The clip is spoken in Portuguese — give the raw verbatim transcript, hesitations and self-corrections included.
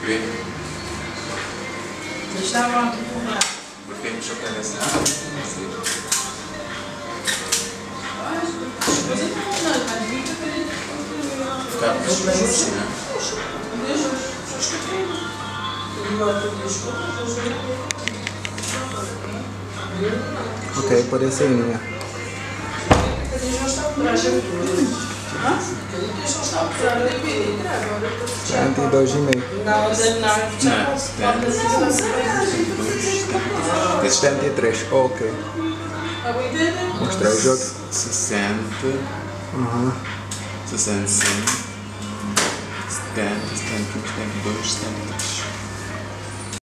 Porquê? Estava a empurrar. Porquê me chocar essa? Ficar com os assim, não é? Ok, pode ser, né? setenta e dois e meio. Não, não, setenta e três, ok. Mostrar o jogo. sessenta, Uhum. sessenta e cinco, setenta, setenta e um, setenta e dois, setenta e três.